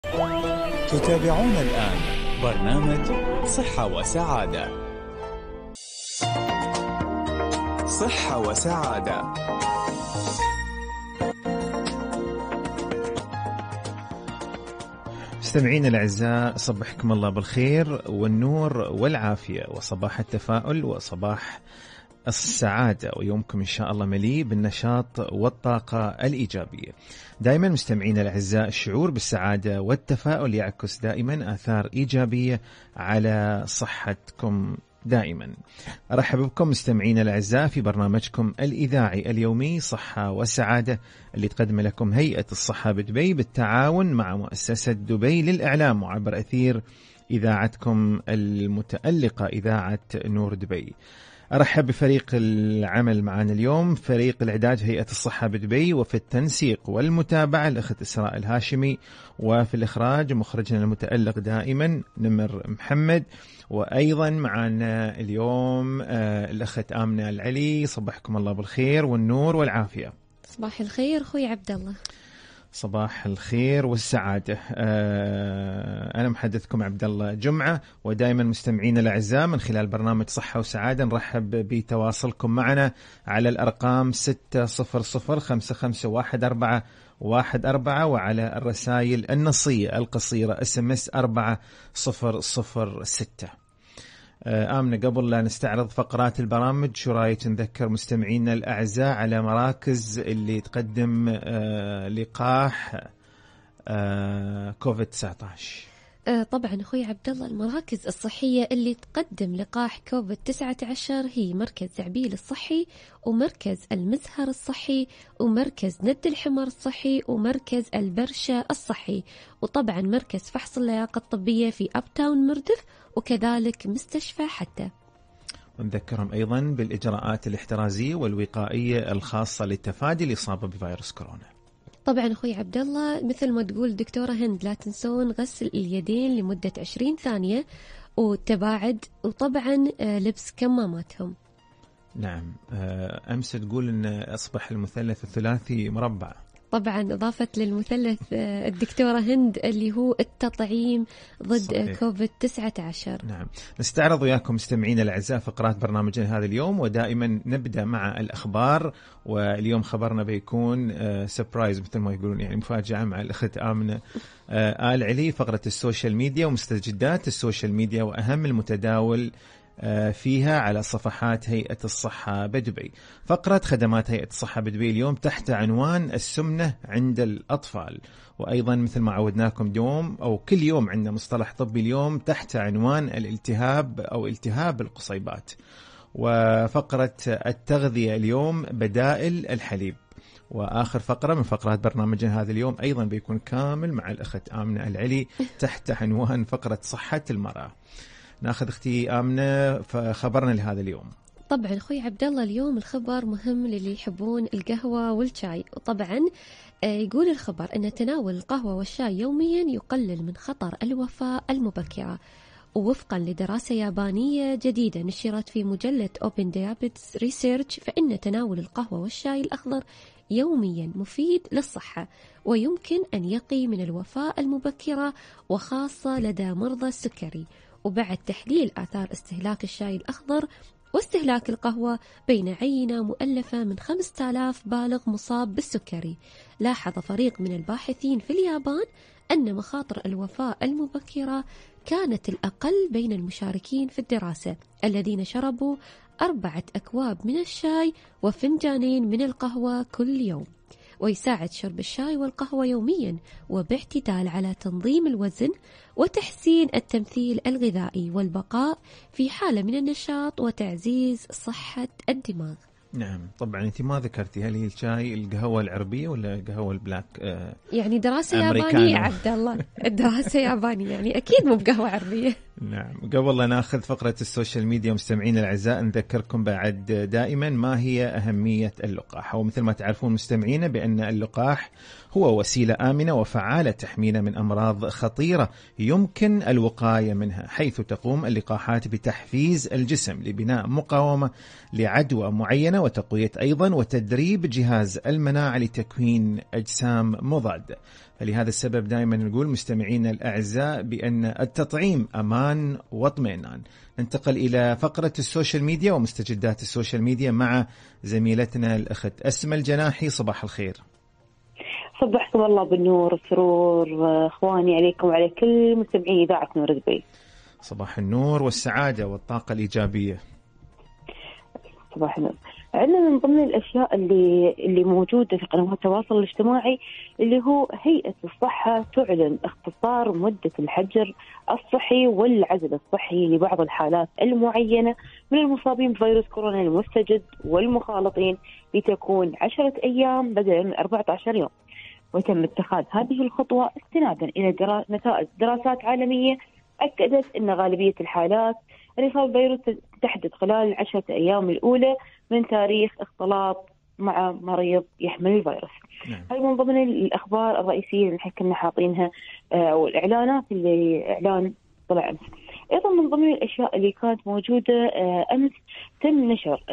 تتابعون الآن برنامج صحة وسعادة. صحة وسعادة. مستمعين الأعزاء، صبحكم الله بالخير والنور والعافية، وصباح التفاؤل وصباح السعادة، ويومكم إن شاء الله مليء بالنشاط والطاقة الإيجابية. دائما مستمعين الأعزاء، الشعور بالسعادة والتفاؤل يعكس دائما آثار إيجابية على صحتكم دائما. أرحب بكم مستمعين الأعزاء في برنامجكم الإذاعي اليومي صحة وسعادة، اللي تقدم لكم هيئة الصحة بدبي بالتعاون مع مؤسسة دبي للإعلام وعبر أثير إذاعتكم المتألقة إذاعة نور دبي. أرحب بفريق العمل معنا اليوم، فريق الإعداد في هيئة الصحة بدبي، وفي التنسيق والمتابعة الأخت إسراء الهاشمي، وفي الإخراج مخرجنا المتألق دائما نمر محمد، وأيضا معنا اليوم الأخت آمنة العلي. صبحكم الله بالخير والنور والعافية. صباح الخير أخوي عبد الله. صباح الخير والسعادة. أنا محدثكم عبد الله جمعة، ودائما مستمعين الأعزاء من خلال برنامج صحة وسعادة نرحب بتواصلكم معنا على الأرقام 600551414 وعلى الرسائل النصية القصيرة SMS 4006. آمنة، قبل لا نستعرض فقرات البرامج، شو رايك نذكر مستمعينا الأعزاء على مراكز اللي تقدم لقاح كوفيد-19؟ طبعا أخوي عبد الله، المراكز الصحية اللي تقدم لقاح كوفيد-19 هي مركز زعبيل الصحي، ومركز المزهر الصحي، ومركز ند الحمر الصحي، ومركز البرشة الصحي، وطبعا مركز فحص اللياقة الطبية في أبتاون مردف، وكذلك مستشفى حتى. ونذكرهم أيضا بالإجراءات الاحترازية والوقائية الخاصة للتفادي الإصابة بفيروس كورونا. طبعا أخوي عبد الله، مثل ما تقول دكتورة هند، لا تنسون غسل اليدين لمدة 20 ثانية والتباعد، وطبعا لبس كماماتهم. نعم. أمس تقول أن أصبح المثلث الثلاثي مربع. طبعا أضافت للمثلث الدكتورة هند اللي هو التطعيم ضد صحيح. كوفيد-19. نعم. نستعرض وياكم مستمعين الأعزاء فقرات برنامجنا هذا اليوم، ودائما نبدأ مع الأخبار، واليوم خبرنا بيكون سبرايز مثل ما يقولون، يعني مفاجأة مع الأخت آمنة آل علي. فقرة السوشيال ميديا ومستجدات السوشيال ميديا وأهم المتداول فيها على صفحات هيئة الصحة بدبي. فقرة خدمات هيئة الصحة بدبي اليوم تحت عنوان السمنة عند الأطفال، وأيضا مثل ما عودناكم دوم أو كل يوم عندنا مصطلح طبي اليوم تحت عنوان الالتهاب أو التهاب القصيبات. وفقرة التغذية اليوم بدائل الحليب. وآخر فقرة من فقرات برنامجنا هذا اليوم أيضا بيكون كامل مع الأخت آمنة العلي تحت عنوان فقرة صحة المرأة. ناخذ اختي آمنة فخبرنا لهذا اليوم. طبعا أخوي عبد الله، اليوم الخبر مهم للي يحبون القهوة والشاي. وطبعا يقول الخبر أن تناول القهوة والشاي يوميا يقلل من خطر الوفاة المبكرة. ووفقا لدراسة يابانية جديدة نشرت في مجلة Open Diabetes Research، فإن تناول القهوة والشاي الأخضر يوميا مفيد للصحة، ويمكن أن يقي من الوفاة المبكرة، وخاصة لدى مرضى السكري. وبعد تحليل آثار استهلاك الشاي الأخضر واستهلاك القهوة بين عينة مؤلفة من 5000 بالغ مصاب بالسكري، لاحظ فريق من الباحثين في اليابان أن مخاطر الوفاة المبكرة كانت الأقل بين المشاركين في الدراسة الذين شربوا 4 أكواب من الشاي وفنجانين من القهوة كل يوم. ويساعد شرب الشاي والقهوة يوميا وباعتدال على تنظيم الوزن وتحسين التمثيل الغذائي والبقاء في حالة من النشاط وتعزيز صحة الدماغ. نعم. طبعا انت ما ذكرتي هل هي الشاي القهوة العربية ولا القهوة البلاك؟ يعني دراسة يابانية عبد الله، الدراسة يابانية يعني أكيد مو بقهوة عربية. نعم. قبل لا ناخذ فقرة السوشيال ميديا مستمعين الأعزاء، نذكركم بعد دائما ما هي أهمية اللقاح. ومثل ما تعرفون مستمعين بأن اللقاح هو وسيلة آمنة وفعالة تحمينا من أمراض خطيرة يمكن الوقاية منها، حيث تقوم اللقاحات بتحفيز الجسم لبناء مقاومة لعدوى معينة، وتقوية أيضا وتدريب جهاز المناعة لتكوين أجسام مضادة. فلهذا السبب دائما نقول مستمعينا الأعزاء بأن التطعيم أمان واطمئنان. ننتقل إلى فقرة السوشيال ميديا ومستجدات السوشيال ميديا مع زميلتنا الأخت أسماء الجناحي. صباح الخير. صبحكم الله بالنور والسرور اخواني عليكم وعلى كل مستمعين اذاعه نور دبي. صباح النور والسعاده والطاقه الايجابيه. صباح النور. عندنا من ضمن الاشياء اللي موجوده في قنوات التواصل الاجتماعي اللي هو هيئه الصحه تعلن اختصار مده الحجر الصحي والعزل الصحي لبعض الحالات المعينه من المصابين بفيروس كورونا المستجد والمخالطين لتكون 10 ايام بدلا من 14 يوم. وتم اتخاذ هذه الخطوة استنادا إلى نتائج دراسات عالمية أكدت أن غالبية الحالات الإصابة بالفيروس تحدث خلال 10 أيام الأولى من تاريخ اختلاط مع مريض يحمل الفيروس. هذه من ضمن الأخبار الرئيسية اللي كنا حاطينها والإعلانات اللي إعلان طلع أمس. أيضا من ضمن الأشياء اللي كانت موجودة أمس تم نشر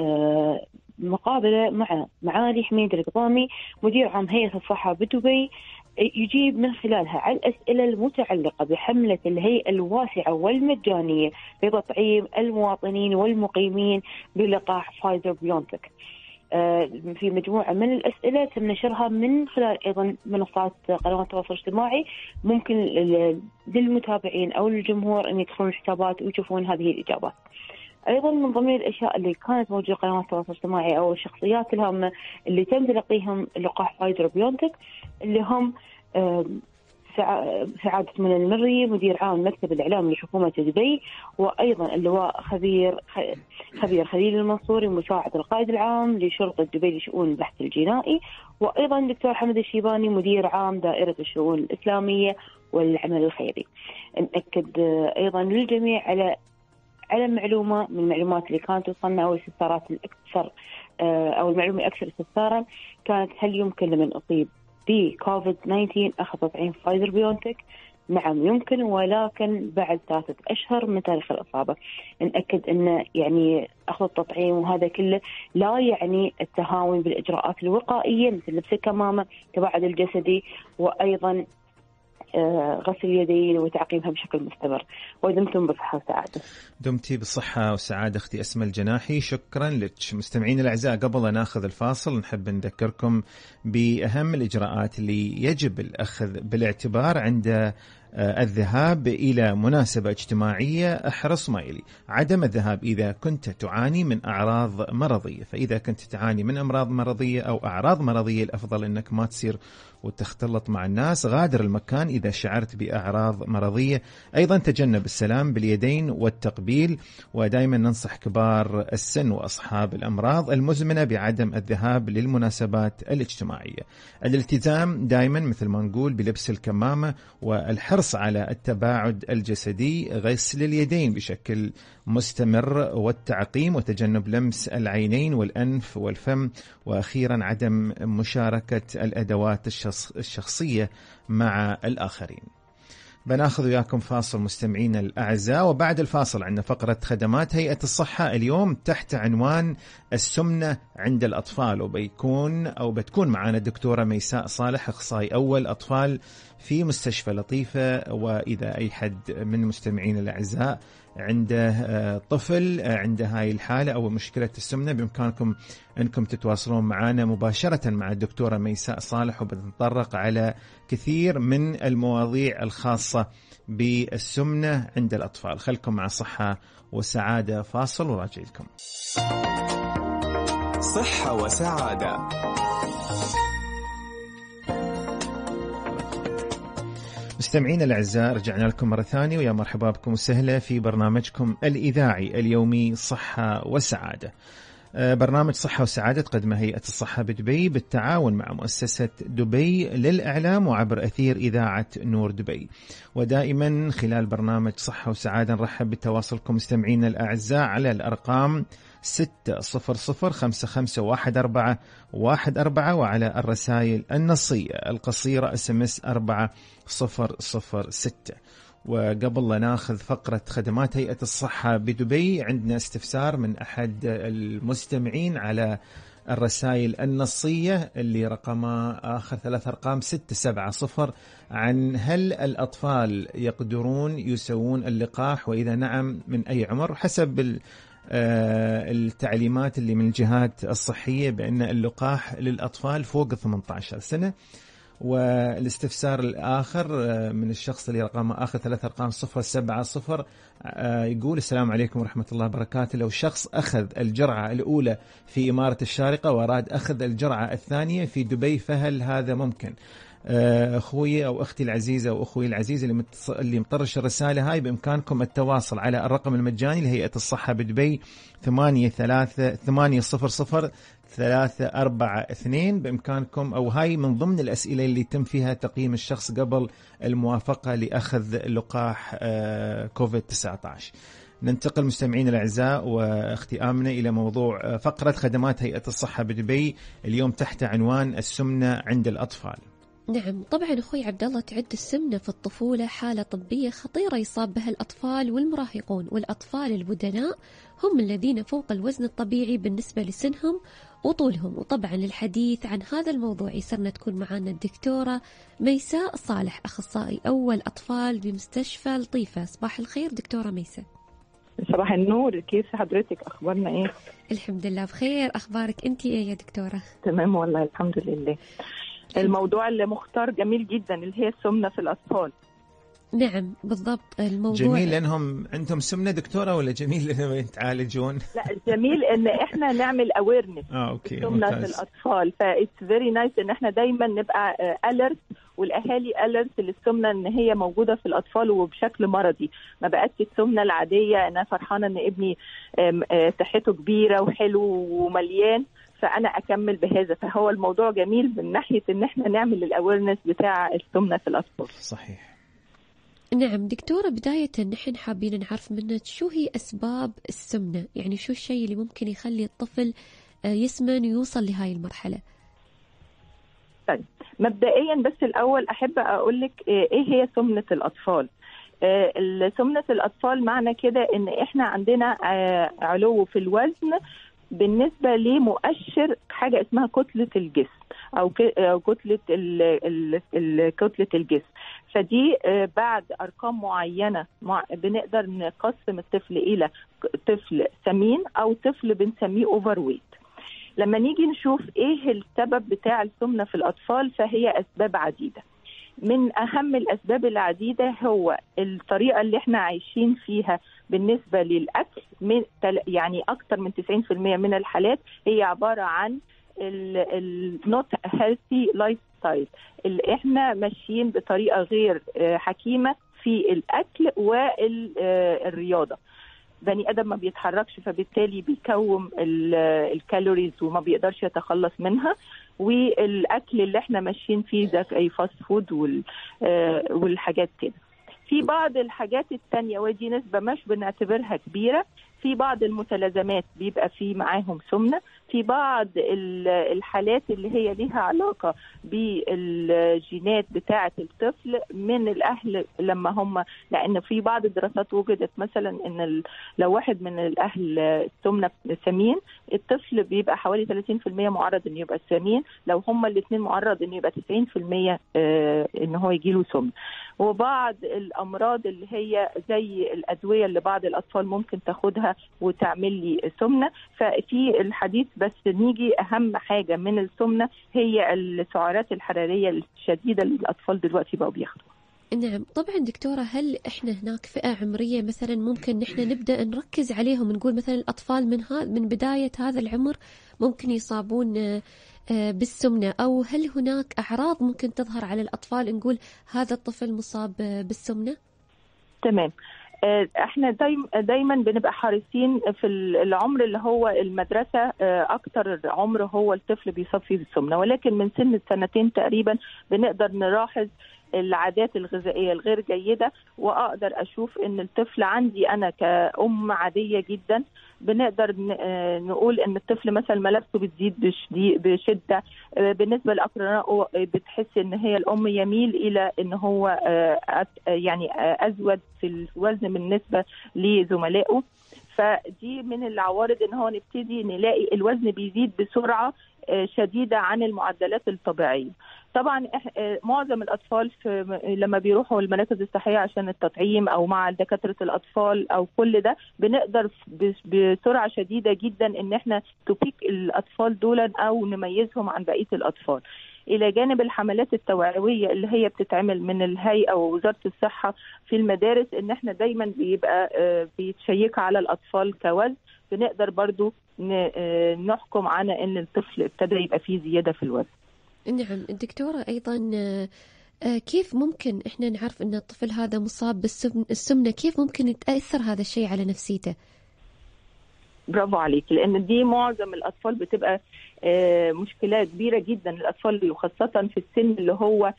مقابلة مع معالي حميد القضامي مدير عام هيئة الصحة بدبي، يجيب من خلالها على الأسئلة المتعلقة بحملة الهيئة الواسعة والمجانية لتطعيم المواطنين والمقيمين بلقاح فايزر بيونتك. في مجموعة من الأسئلة تم نشرها من خلال أيضا منصات قنوات التواصل الاجتماعي، ممكن للمتابعين أو للجمهور أن يدخلون الحسابات ويشوفون هذه الإجابات. أيضا من ضمن الأشياء اللي كانت موجودة قنوات التواصل الاجتماعي أو الشخصيات الهامة اللي تم تلقيهم لقاح فايزر بيونتك اللي هم سعادة من المري مدير عام مكتب الإعلام لحكومة دبي، وأيضا اللواء خبير خليل المنصوري مساعد القائد العام لشرطة دبي لشؤون البحث الجنائي، وأيضا دكتور حمد الشيباني مدير عام دائرة الشؤون الإسلامية والعمل الخيري. نأكد أيضا للجميع على معلومة من المعلومات اللي كانت توصلنا أو الاستفسارات الأكثر أو المعلومة الأكثر استفسارا كانت: هل يمكن لمن أصيب بكوفيد 19 أخذ تطعيم فايزر بيونتك؟ نعم يمكن، ولكن بعد 3 أشهر من تاريخ الإصابة. نأكد أن يعني أخذ التطعيم وهذا كله لا يعني التهاون بالإجراءات الوقائية مثل لبس الكمامة، التباعد الجسدي، وأيضا غسل اليدين وتعقيمها بشكل مستمر. ودمتم بصحة وسعادة. دمتي بصحة وسعادة أختي أسماء الجناحي، شكرا لك. مستمعين الأعزاء، قبل أن ناخذ الفاصل نحب نذكركم بأهم الإجراءات اللي يجب الأخذ بالاعتبار عند الذهاب إلى مناسبة اجتماعية. احرص ما يلي: عدم الذهاب إذا كنت تعاني من أعراض مرضية، فإذا كنت تعاني من أمراض مرضية أو أعراض مرضية الأفضل أنك ما تصير وتختلط مع الناس. غادر المكان إذا شعرت بأعراض مرضية. أيضا تجنب السلام باليدين والتقبيل، ودائما ننصح كبار السن وأصحاب الأمراض المزمنة بعدم الذهاب للمناسبات الاجتماعية. الالتزام دائما مثل ما نقول بلبس الكمامة والحرص على التباعد الجسدي، غسل اليدين بشكل مستمر والتعقيم، وتجنب لمس العينين والأنف والفم، وأخيرا عدم مشاركة الأدوات الشخصية مع الآخرين. بناخذ وياكم فاصل مستمعينا الأعزاء، وبعد الفاصل عندنا فقرة خدمات هيئة الصحة اليوم تحت عنوان السمنة عند الأطفال، بتكون معنا الدكتورة ميساء صالح، أخصائي أول أطفال في مستشفى لطيفة. وإذا أي حد من مستمعين الأعزاء عنده طفل عنده هاي الحالة أو مشكلة السمنة، بإمكانكم أنكم تتواصلون معنا مباشرة مع الدكتورة ميساء صالح، وبنتطرق على كثير من المواضيع الخاصة بالسمنة عند الأطفال. خلكم مع صحة وسعادة، فاصل وراجع لكم. صحة وسعادة. مستمعين الأعزاء، رجعنا لكم مرة ثانية ويا مرحبا بكم وسهلا في برنامجكم الإذاعي اليومي صحة وسعادة. برنامج صحة وسعادة تقدمه هيئة الصحة بدبي بالتعاون مع مؤسسة دبي للإعلام وعبر أثير إذاعة نور دبي. ودائما خلال برنامج صحة وسعادة نرحب بتواصلكم مستمعين الأعزاء على الأرقام 600 وعلى الرسائل النصية القصيرة SMS 4006. وقبل لا ناخذ فقرة خدمات هيئة الصحة بدبي، عندنا استفسار من أحد المستمعين على الرسائل النصية اللي رقمها آخر 3 أرقام 670، عن هل الأطفال يقدرون يسوون اللقاح، وإذا نعم من أي عمر؟ حسب التعليمات اللي من الجهات الصحية بأن اللقاح للأطفال فوق 18 سنة. والاستفسار الآخر من الشخص اللي رقمه آخر 3 أرقام 070، يقول: السلام عليكم ورحمة الله وبركاته، لو شخص أخذ الجرعة الأولى في إمارة الشارقة وأراد أخذ الجرعة الثانية في دبي، فهل هذا ممكن؟ أخوي أو أختي العزيزة وأخوي العزيز اللي مطرش الرسالة هاي، بإمكانكم التواصل على الرقم المجاني لهيئة الصحة بدبي 8300-342. بإمكانكم، أو هاي من ضمن الأسئلة اللي يتم فيها تقييم الشخص قبل الموافقة لأخذ لقاح كوفيد-19. ننتقل مستمعين الأعزاء وأختي آمنة إلى موضوع فقرة خدمات هيئة الصحة بدبي اليوم تحت عنوان السمنة عند الأطفال. نعم، طبعا أخوي عبد الله، تعد السمنة في الطفولة حالة طبية خطيرة يصاب بها الأطفال والمراهقون، والأطفال البدناء هم الذين فوق الوزن الطبيعي بالنسبة لسنهم وطولهم. وطبعا للحديث عن هذا الموضوع يسرنا تكون معنا الدكتورة ميساء صالح، أخصائي أول أطفال بمستشفى لطيفة. صباح الخير دكتورة ميساء. صباح النور، كيف حضرتك؟ أخبارنا إيه؟ الحمد لله بخير، أخبارك أنتي إيه يا دكتورة؟ تمام والله الحمد لله. الموضوع اللي مختار جميل جدا، اللي هي السمنة في الأطفال. نعم بالضبط الموضوع جميل لأنهم عندهم سمنة دكتورة، ولا جميل لأنهم يتعالجون؟ لا، جميل إن إحنا نعمل أويرنس السمنة في الأطفال. فإتس فيري نايس إن إحنا دايما نبقى ألرت، والأهالي ألرت للسمنة إن هي موجودة في الأطفال وبشكل مرضي. ما بقتش السمنة العادية أنا فرحانة إن ابني صحته كبيرة وحلو ومليان فأنا أكمل بهذا. فهو الموضوع جميل من ناحية إن إحنا نعمل الأويرنس بتاع السمنة في الأطفال. صحيح. نعم دكتورة، بداية نحن حابين نعرف منك شو هي أسباب السمنة، يعني شو الشيء اللي ممكن يخلي الطفل يسمن ويوصل لهاي المرحلة؟ طيب مبدئيا بس الأول أحب أقولك إيه هي سمنة الأطفال. سمنة الأطفال معنى كده إن إحنا عندنا علو في الوزن بالنسبة لمؤشر حاجة اسمها كتلة الجسم أو كتلة الجسم. فدي بعد أرقام معينة بنقدر نقسم الطفل إلى طفل سمين أو طفل بنسميه أوفر ويت. لما نيجي نشوف إيه السبب بتاع السمنة في الأطفال، فهي أسباب عديدة. من أهم الأسباب العديدة هو الطريقة اللي احنا عايشين فيها بالنسبة للأكل. يعني أكتر من 90% من الحالات هي عبارة عن not healthy lifestyle، اللي احنا ماشيين بطريقة غير حكيمة في الأكل والرياضة. بني آدم ما بيتحركش، فبالتالي بيكوم الكالوريز وما بيقدرش يتخلص منها. والأكل اللي احنا ماشيين فيه ده أي فاست فود والحاجات كده. في بعض الحاجات التانية ودي نسبة مش بنعتبرها كبيرة، في بعض المتلازمات بيبقى في معاهم سمنة، في بعض الحالات اللي هي ليها علاقة بالجينات بتاعة الطفل من الأهل لما هم، لأن في بعض الدراسات وجدت مثلا إن لو واحد من الأهل السمنة سمين، الطفل بيبقى حوالي 30% معرض إنه يبقى سمين، لو هم الاثنين معرض إنه يبقى 90% إنه هو يجيله سمنة. وبعض الأمراض اللي هي زي الأدوية اللي بعض الأطفال ممكن تاخدها وتعمل لي سمنة. ففي الحديث بس نيجي أهم حاجة من السمنة هي السعرات الحرارية الشديدة اللي الأطفال دلوقتي بقوا بياخدوها. نعم طبعا دكتورة، هل إحنا هناك فئة عمرية مثلا ممكن نحن نبدأ نركز عليهم، نقول مثلا الأطفال من بداية هذا العمر ممكن يصابون بالسمنة، أو هل هناك أعراض ممكن تظهر على الأطفال نقول هذا الطفل مصاب بالسمنة؟ تمام. احنا دايما بنبقى حريصين في العمر اللي هو المدرسة، اكتر عمر هو الطفل بيصاب فيه بالسمنة، ولكن من سن 2 تقريبا بنقدر نلاحظ العادات الغذائية الغير جيدة، وأقدر أشوف إن الطفل عندي أنا كأم عادية جدا بنقدر نقول إن الطفل مثلا ملابسه بتزيد بشدة. بالنسبة لأقرانه بتحس إن هي الأم يميل إلى إن هو يعني أزود في الوزن بالنسبة لزملائه. فدي من العوارض إن هو نبتدي نلاقي الوزن بيزيد بسرعة شديدة عن المعدلات الطبيعية. طبعا معظم الأطفال لما بيروحوا المراكز الصحية عشان التطعيم أو مع دكاترة الأطفال أو كل ده بنقدر بسرعة شديدة جدا إن احنا تبيك الأطفال دولا أو نميزهم عن بقية الأطفال. إلى جانب الحملات التوعوية اللي هي بتتعمل من الهيئة ووزارة الصحة في المدارس، إن احنا دايما بيبقى بيتشيك على الأطفال كوزن، بنقدر برضو نحكم على إن الطفل ابتدى يبقى فيه زيادة في الوزن. نعم الدكتورة، أيضا كيف ممكن إحنا نعرف أن الطفل هذا مصاب بالسمنة؟ كيف ممكن يتأثر هذا الشيء على نفسيته؟ برافو عليك، لأن دي معظم الأطفال بتبقى مشكلة كبيرة جدا. الأطفال وخاصة في السن اللي هو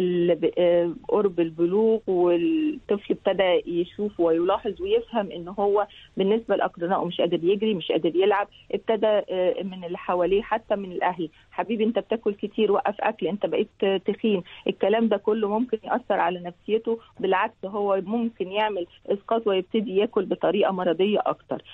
قرب البلوغ، والطفل ابتدى يشوف ويلاحظ ويفهم إن هو بالنسبة لأقرانه مش قادر يجري، مش قادر يلعب. ابتدى من اللي حواليه حتى من الأهل، حبيبي أنت بتاكل كتير، وقف أكل، أنت بقيت تخين. الكلام ده كله ممكن يأثر على نفسيته، بالعكس هو ممكن يعمل إسقاط ويبتدي ياكل بطريقة مرضية أكتر.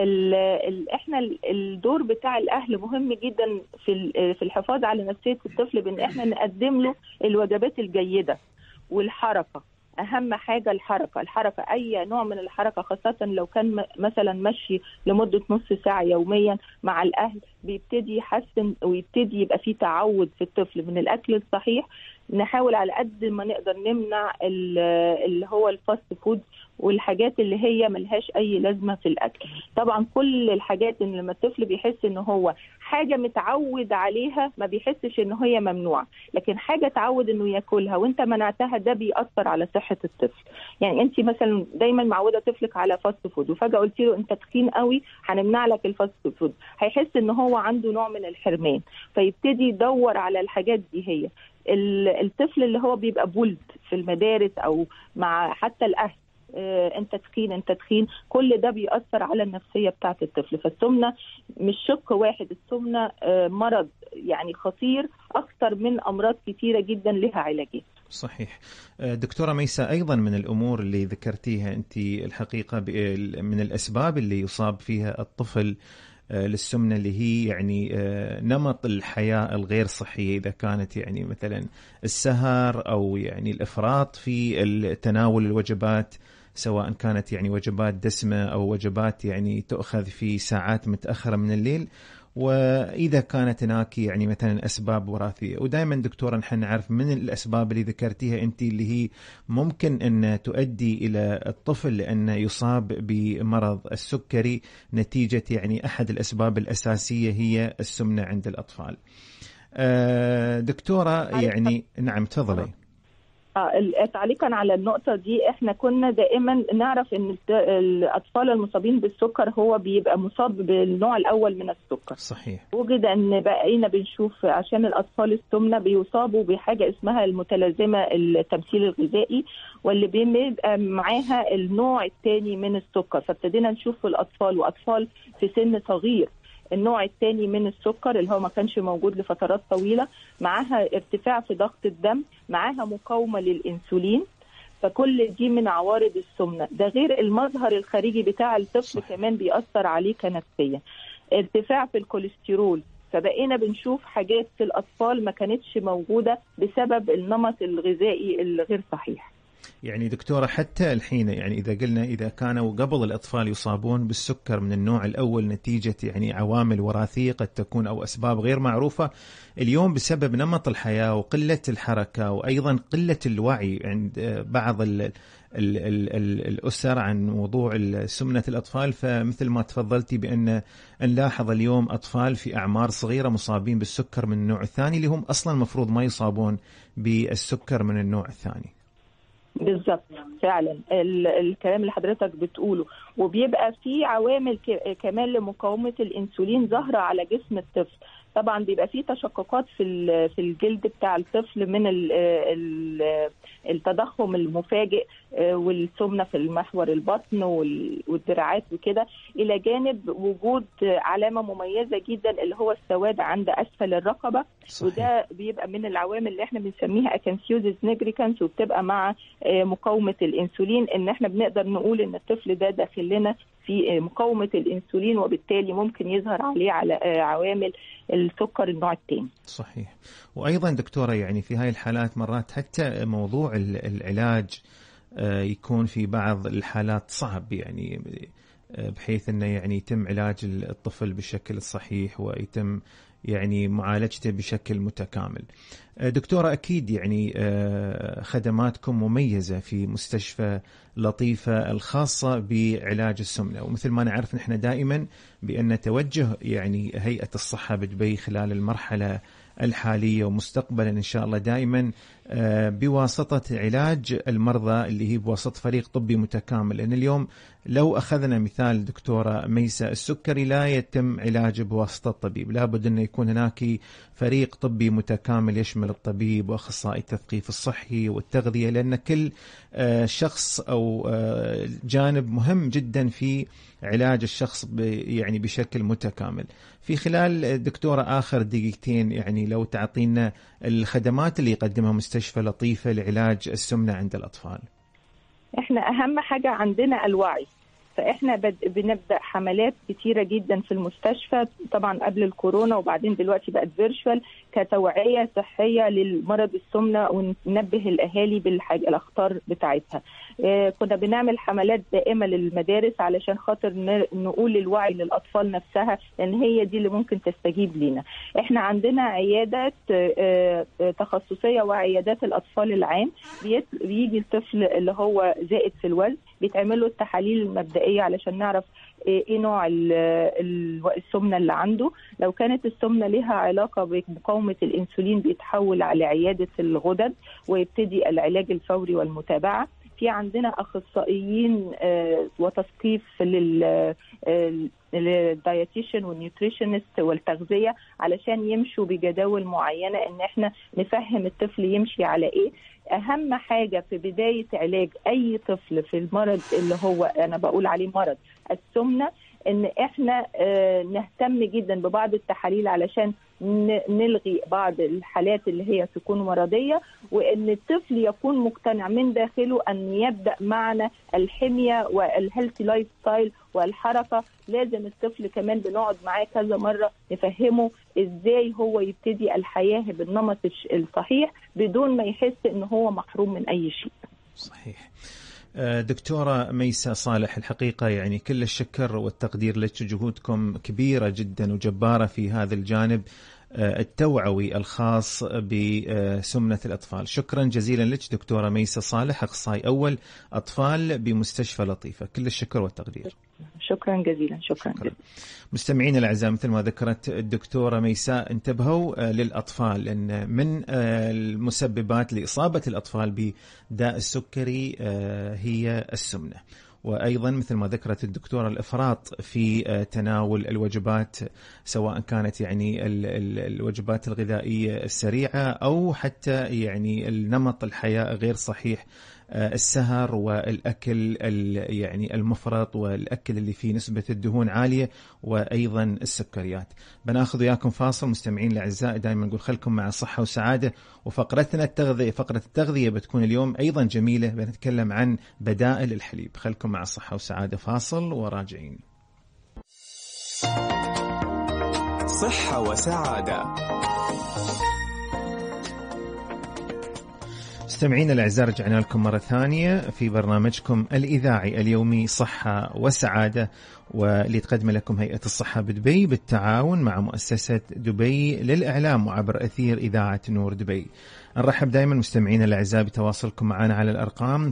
احنا الدور بتاع الاهل مهم جدا في الحفاظ على نفسيه الطفل، بان احنا نقدم له الوجبات الجيده والحركه. اهم حاجه الحركه، اي نوع من الحركه، خاصه لو كان مثلا مشي لمده نص ساعه يوميا مع الاهل، بيبتدي يحسن ويبتدي يبقى فيه تعود في الطفل من الاكل الصحيح. نحاول على قد ما نقدر نمنع اللي هو الفاست فود والحاجات اللي هي ملهاش اي لازمه في الاكل. طبعا كل الحاجات ان لما الطفل بيحس ان هو حاجه متعود عليها ما بيحسش ان هي ممنوعه، لكن حاجه تعود انه ياكلها وانت منعتها ده بيأثر على صحه الطفل. يعني انت مثلا دايما معوده طفلك على فاست فود، وفجاه قلت له انت تخين قوي هنمنع لك الفاست فود، هيحس ان هو عنده نوع من الحرمان، فيبتدي يدور على الحاجات دي. هي الطفل اللي هو بيبقى بولد في المدارس او مع حتى الاهل، انت تخين، كل ده بيأثر على النفسية بتاعة الطفل. فالسمنة مش شق واحد، السمنة مرض يعني خطير أكثر من أمراض كتيرة جدا لها علاجات. صحيح. دكتورة ميساء، أيضا من الأمور اللي ذكرتيها أنت الحقيقة من الأسباب اللي يصاب فيها الطفل للسمنة اللي هي يعني نمط الحياة الغير صحية، إذا كانت يعني مثلا السهر أو يعني الإفراط في تناول الوجبات، سواء كانت يعني وجبات دسمة أو وجبات يعني تؤخذ في ساعات متأخرة من الليل، وإذا كانت هناك يعني مثلا أسباب وراثية. ودائما دكتورة نحن نعرف من الأسباب اللي ذكرتيها أنت اللي هي ممكن أن تؤدي إلى الطفل لأنه يصاب بمرض السكري نتيجة يعني أحد الأسباب الأساسية هي السمنة عند الأطفال. دكتورة يعني نعم تفضلي. تعليقا على النقطة دي، احنا كنا دائما نعرف ان الاطفال المصابين بالسكر هو بيبقى مصاب بالنوع الاول من السكر. صحيح. وجد ان بقينا بنشوف عشان الاطفال السمنة بيصابوا بحاجة اسمها المتلازمة التمثيل الغذائي، واللي بيبقى معاها النوع الثاني من السكر. فابتدينا نشوف في الاطفال واطفال في سن صغير النوع الثاني من السكر اللي هو ما كانش موجود لفترات طويلة، معاها ارتفاع في ضغط الدم، معاها مقاومة للإنسولين. فكل دي من عوارض السمنة. ده غير المظهر الخارجي بتاع الطفل كمان بيأثر عليه كنفسيا، ارتفاع في الكوليسترول. فبقينا بنشوف حاجات في الأطفال ما كانتش موجودة بسبب النمط الغذائي الغير صحيح. يعني دكتورة حتى الحين يعني إذا قلنا إذا كانوا قبل الأطفال يصابون بالسكر من النوع الأول نتيجة يعني عوامل وراثية قد تكون أو أسباب غير معروفة، اليوم بسبب نمط الحياة وقلة الحركة وأيضا قلة الوعي عند بعض الأسر عن موضوع سمنة الأطفال، فمثل ما تفضلتي بأن نلاحظ اليوم أطفال في أعمار صغيرة مصابين بالسكر من النوع الثاني اللي هم أصلا مفروض ما يصابون بالسكر من النوع الثاني. بالضبط، فعلا الكلام اللي حضرتك بتقوله. وبيبقى في عوامل كمان لمقاومة الإنسولين ظاهرة على جسم الطفل. طبعا بيبقى فيه تشققات في الجلد بتاع الطفل من التضخم المفاجئ والسمنة في المحور البطن والدراعات وكده، إلى جانب وجود علامة مميزة جدا اللي هو السواد عند أسفل الرقبة. صحيح. وده بيبقى من العوامل اللي احنا بنسميها اكانثيوزيس نيجريكانس، وبتبقى مع مقاومة الأنسولين، إن احنا بنقدر نقول إن الطفل ده داخل لنا في مقاومة الأنسولين، وبالتالي ممكن يظهر عليه على عوامل السكر النوع الثاني. صحيح. وأيضا دكتورة يعني في هاي الحالات مرات حتى موضوع العلاج يكون في بعض الحالات صعب، يعني بحيث أنه يعني يتم علاج الطفل بالشكل الصحيح ويتم يعني معالجته بشكل متكامل. دكتورة أكيد يعني خدماتكم مميزة في مستشفى لطيفة الخاصة بعلاج السمنة، ومثل ما نعرف نحن دائما بأن توجه يعني هيئة الصحة بدبي خلال المرحلة الحالية ومستقبلا إن شاء الله دائما بواسطة علاج المرضى اللي هي بواسطة فريق طبي متكامل. لأن اليوم لو أخذنا مثال دكتورة ميسة، السكري لا يتم علاجه بواسطة الطبيب، لابد أن يكون هناك فريق طبي متكامل يشمل الطبيب وأخصائي التثقيف الصحي والتغذية، لأن كل شخص أو جانب مهم جدا في علاج الشخص يعني بشكل متكامل. في خلال دكتورة آخر دقيقتين يعني لو تعطينا الخدمات اللي يقدمها مستشفى لطيفة لعلاج السمنة عند الأطفال. احنا أهم حاجة عندنا الوعي، فإحنا بنبدأ حملات كتيرة جدا في المستشفى طبعا قبل الكورونا، وبعدين دلوقتي بقت فيرتشوال كتوعية صحية للمرض السمنة، وننبه الأهالي بالأخطار بتاعتها. كنا بنعمل حملات دائمة للمدارس علشان خاطر نقول الوعي للأطفال نفسها، لأن هي دي اللي ممكن تستجيب لنا. إحنا عندنا عيادات تخصصية وعيادات الأطفال العام، بيجي الطفل اللي هو زائد في الوزن، بيتعمل له التحاليل المبدئية علشان نعرف ايه نوع السمنة اللي عنده. لو كانت السمنة لها علاقة بمقاومة الانسولين بيتحول على عيادة الغدد ويبتدي العلاج الفوري والمتابعة. في عندنا اخصائيين وتثقيف للدايتيشن والنيوتريشنست والتغذية علشان يمشوا بجداول معينة، ان احنا نفهم الطفل يمشي على ايه. اهم حاجة في بداية علاج اي طفل في المرض اللي هو انا بقول عليه مرض السمنة، ان احنا نهتم جدا ببعض التحاليل علشان نلغي بعض الحالات اللي هي تكون مرضية، وان الطفل يكون مقتنع من داخله ان يبدأ معنا الحمية والهيلثي لايف ستايل والحركة. لازم الطفل كمان بنقعد معاه كذا مرة نفهمه ازاي هو يبتدي الحياة بالنمط الصحيح بدون ما يحس ان هو محروم من اي شيء. صحيح. دكتورة ميسة صالح، الحقيقة يعني كل الشكر والتقدير لك، جهودكم كبيرة جدا وجبارة في هذا الجانب التوعوي الخاص بسمنة الأطفال. شكرا جزيلا لك دكتورة ميسة صالح، أخصائي أول أطفال بمستشفى لطيفة. كل الشكر والتقدير. شكرا جزيلا. شكرا. مستمعين الأعزاء، مثل ما ذكرت الدكتورة ميساء، انتبهوا للأطفال، لأن من المسببات لإصابة الأطفال بداء السكري هي السمنة. وأيضا مثل ما ذكرت الدكتورة الإفراط في تناول الوجبات، سواء كانت يعني الوجبات الغذائية السريعة أو حتى يعني النمط الحياة غير صحيح، السهر والأكل يعني المفرط والأكل اللي فيه نسبة الدهون عالية، وأيضا السكريات. بناخذ وياكم فاصل. مستمعين الأعزاء، دائما نقول خلكم مع صحة وسعادة، وفقرتنا فقرة التغذية بتكون اليوم أيضا جميلة، بنتكلم عن بدائل الحليب. خلكم مع صحة وسعادة، فاصل وراجعين. صحة وسعادة. مستمعين الأعزاء، رجعنا لكم مرة ثانية في برنامجكم الإذاعي اليومي صحة وسعادة، واللي تقدم لكم هيئة الصحة بدبي بالتعاون مع مؤسسة دبي للإعلام وعبر أثير إذاعة نور دبي. نرحب دائما مستمعين الأعزاء بتواصلكم معنا على الأرقام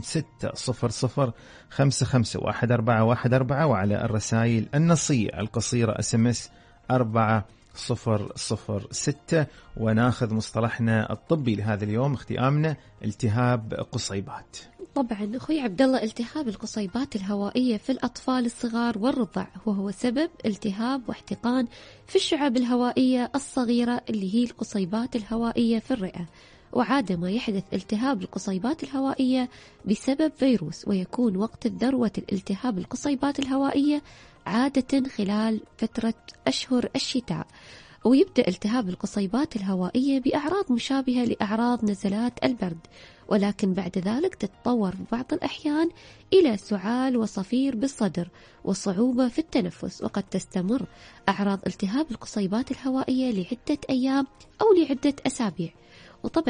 600-55-1414 وعلى الرسائل النصية القصيرة SMS 4 006. وناخذ مصطلحنا الطبي لهذا اليوم. اختي آمنة، التهاب قصيبات. طبعا أخوي عبد الله، التهاب القصيبات الهوائية في الأطفال الصغار والرضع وهو سبب التهاب واحتقان في الشعب الهوائية الصغيرة اللي هي القصيبات الهوائية في الرئة. وعادة ما يحدث التهاب القصيبات الهوائية بسبب فيروس، ويكون وقت ذروة الالتهاب القصيبات الهوائية عادة خلال فترة أشهر الشتاء. ويبدأ التهاب القصيبات الهوائية بأعراض مشابهة لأعراض نزلات البرد، ولكن بعد ذلك تتطور في بعض الأحيان إلى سعال وصفير بالصدر وصعوبة في التنفس. وقد تستمر أعراض التهاب القصيبات الهوائية لعدة أيام أو لعدة أسابيع. وطبعا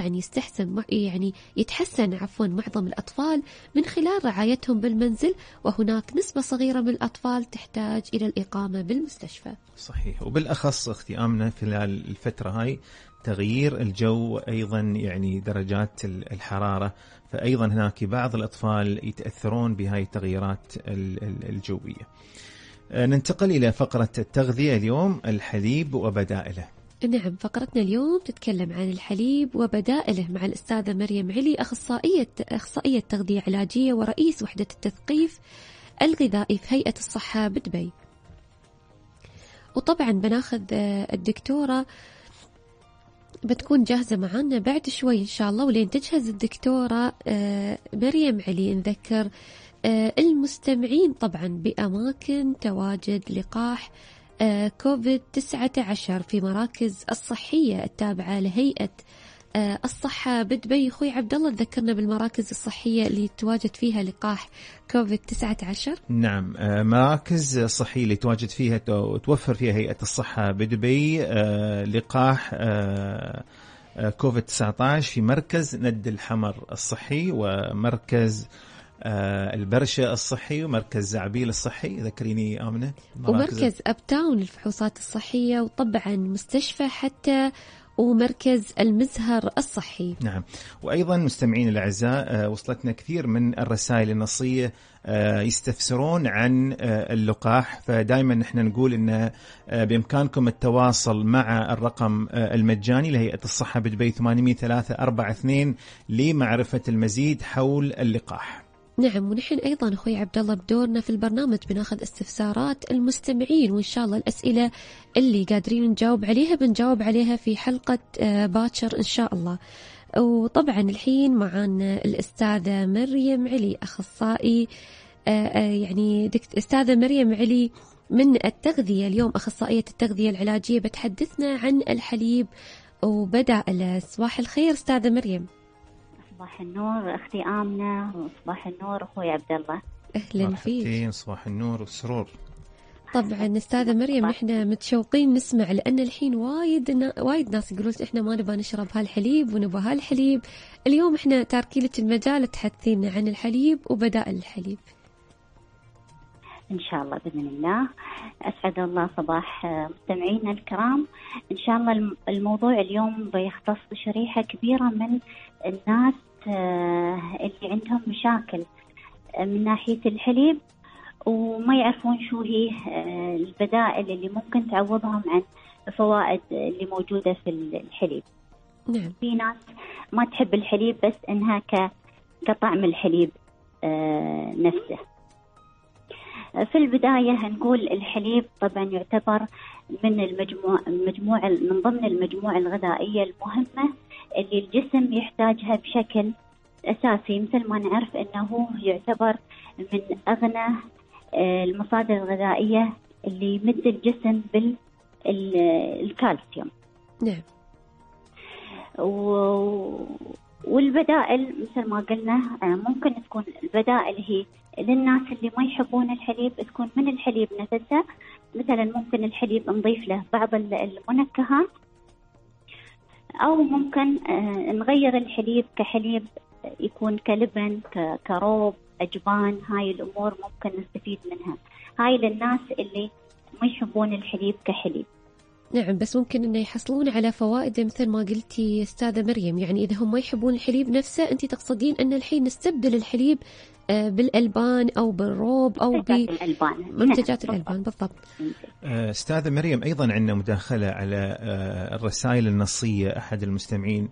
يتحسن معظم الأطفال من خلال رعايتهم بالمنزل، وهناك نسبة صغيرة من الأطفال تحتاج إلى الإقامة بالمستشفى. صحيح. وبالأخص اختي آمنة خلال الفترة هاي تغيير الجو، أيضا يعني درجات الحرارة، فأيضا هناك بعض الأطفال يتأثرون بهاي التغييرات الجوية. ننتقل إلى فقرة التغذية اليوم، الحليب وبدائله. نعم، فقرتنا اليوم تتكلم عن الحليب وبدائله مع الأستاذة مريم علي، أخصائية تغذية علاجية ورئيس وحدة التثقيف الغذائي في هيئة الصحة بدبي. وطبعا بناخذ الدكتورة بتكون جاهزة معنا بعد شوي إن شاء الله. ولين تجهز الدكتورة مريم علي، نذكر المستمعين طبعا بأماكن تواجد لقاح كوفيد-19 في مراكز الصحية التابعة لهيئة الصحة بدبي. أخوي عبد الله، تذكرنا بالمراكز الصحية اللي تواجد فيها لقاح كوفيد-19. نعم، مراكز صحية اللي تواجد فيها توفر فيها هيئة الصحة بدبي لقاح كوفيد-19 في مركز ند الحمر الصحي، ومركز البرشة الصحي، ومركز زعبيل الصحي. ذكريني آمنة. ومركز أبتاون للفحوصات الصحية، وطبعا مستشفى حتى، ومركز المزهر الصحي. نعم. وأيضا مستمعين الأعزاء، وصلتنا كثير من الرسائل النصية يستفسرون عن اللقاح، فدائما نحن نقول إن بإمكانكم التواصل مع الرقم المجاني لهيئة الصحة بدبي 800-342 لمعرفة المزيد حول اللقاح. نعم، ونحن أيضا أخوي عبد الله بدورنا في البرنامج بناخذ استفسارات المستمعين، وإن شاء الله الأسئلة اللي قادرين نجاوب عليها بنجاوب عليها في حلقة باكر إن شاء الله. وطبعا الحين معنا الأستاذة مريم علي، أخصائي أستاذة مريم علي من التغذية اليوم، أخصائية التغذية العلاجية، بتحدثنا عن الحليب وبدائله. صباح الخير أستاذة مريم. صباح النور أختي آمنة، وصباح النور أخوي عبد الله. أهلا فيك. صباح النور والسرور. طبعا أستاذة مريم، إحنا متشوقين نسمع، لأن الحين وايد ناس يقولون إحنا ما نبغى نشرب هالحليب ونبغى هالحليب. اليوم إحنا تاركين لك المجال تحدثينا عن الحليب وبدائل الحليب. إن شاء الله بإذن الله. أسعد الله صباح مستمعينا الكرام. إن شاء الله الموضوع اليوم بيختص بشريحة كبيرة من الناس اللي عندهم مشاكل من ناحية الحليب، وما يعرفون شو هي البدائل اللي ممكن تعوضهم عن الفوائد اللي موجودة في الحليب. نعم. في ناس ما تحب الحليب بس إنها كطعم الحليب نفسه. في البداية هنقول الحليب طبعا يعتبر من من ضمن المجموعة الغذائية المهمة اللي الجسم يحتاجها بشكل أساسي. مثل ما نعرف أنه يعتبر من أغنى المصادر الغذائية اللي يمد الجسم بالكالسيوم. نعم. والبدائل مثل ما قلنا ممكن تكون البدائل هي للناس اللي ما يحبون الحليب، تكون من الحليب نفسه. مثلا ممكن الحليب نضيف له بعض المنكهات، أو ممكن نغير الحليب كحليب يكون كلبن كروب أجبان. هاي الأمور ممكن نستفيد منها. هاي للناس اللي ما يحبون الحليب كحليب. نعم، بس ممكن إنه يحصلون على فوائد مثل ما قلتي أستاذة مريم. يعني إذا هم ما يحبون الحليب نفسه، أنت تقصدين أن الحين نستبدل الحليب بالألبان أو بالروب أو بمنتجات الألبان بالضبط. أستاذة مريم، أيضا عندنا مداخلة على الرسائل النصية. أحد المستمعين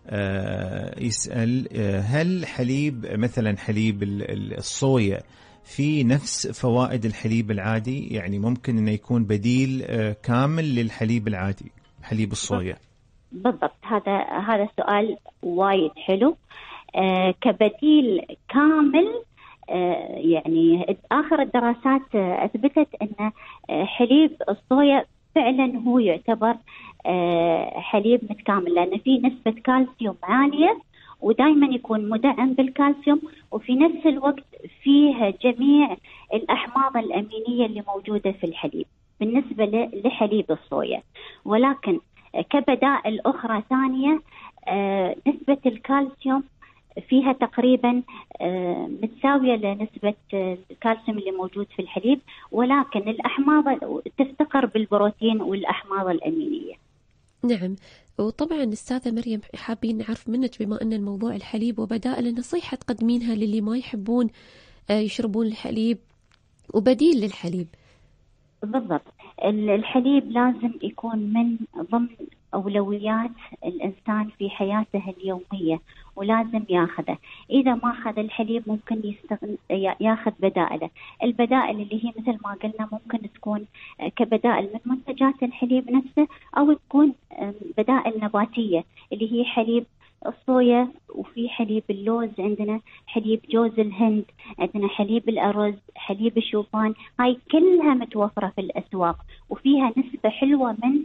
يسأل هل حليب مثلا حليب الصويا في نفس فوائد الحليب العادي؟ يعني ممكن أنه يكون بديل كامل للحليب العادي حليب الصويا؟ بالضبط، هذا سؤال وايد حلو. كبديل كامل، يعني آخر الدراسات أثبتت أن حليب الصويا فعلا هو يعتبر حليب متكامل، لأن فيه نسبة كالسيوم عالية ودائما يكون مدعم بالكالسيوم، وفي نفس الوقت فيه جميع الأحماض الأمينية اللي موجودة في الحليب بالنسبة لحليب الصويا. ولكن كبدائل أخرى ثانية نسبة الكالسيوم فيها تقريبا متساوية لنسبة الكالسيوم اللي موجود في الحليب، ولكن الأحماض تفتقر بالبروتين والأحماض الأمينية. نعم. وطبعا أستاذة مريم حابين نعرف منك، بما أن الموضوع الحليب وبدائل، نصيحة تقدمينها للي ما يحبون يشربون الحليب وبديل للحليب. بالضبط، الحليب لازم يكون من ضمن أولويات الإنسان في حياته اليومية، ولازم ياخذه. إذا ما أخذ الحليب ممكن ياخذ بدائله. البدائل اللي هي مثل ما قلنا ممكن تكون كبدائل من منتجات الحليب نفسه، أو تكون بدائل نباتية اللي هي حليب الصويا، وفي حليب اللوز، عندنا حليب جوز الهند، عندنا حليب الأرز، حليب الشوفان. هاي كلها متوفرة في الأسواق وفيها نسبة حلوة من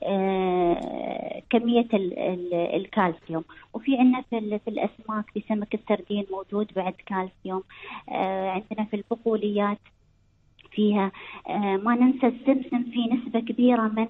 كمية الكالسيوم. وفي عندنا في الأسماك، في سمك السردين موجود بعد كالسيوم. عندنا في البقوليات فيها، ما ننسى السمسم في نسبة كبيرة من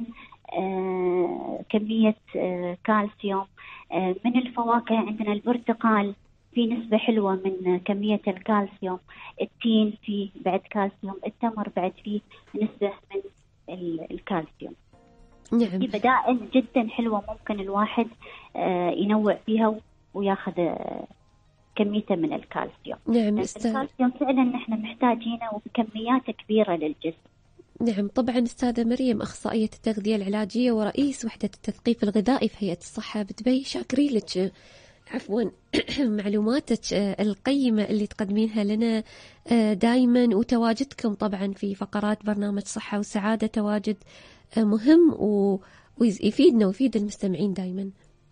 كمية كالسيوم. من الفواكه عندنا البرتقال في نسبة حلوة من كمية الكالسيوم. التين فيه بعد كالسيوم. التمر بعد فيه نسبة من الكالسيوم. نعم. في بدائل جدا حلوة ممكن الواحد ينوع فيها وياخذ كميته من الكالسيوم. نعم. الكالسيوم فعلا نحن محتاجينه وبكميات كبيرة للجسم. نعم. طبعا أستاذة مريم، أخصائية التغذية العلاجية ورئيس وحدة التثقيف الغذائي في هيئة الصحة بدبي، شاكرين لك عفوا معلوماتك القيمة اللي تقدمينها لنا دائما، وتواجدكم طبعا في فقرات برنامج صحة وسعادة تواجد مهم ويفيدنا ويفيد المستمعين دائما.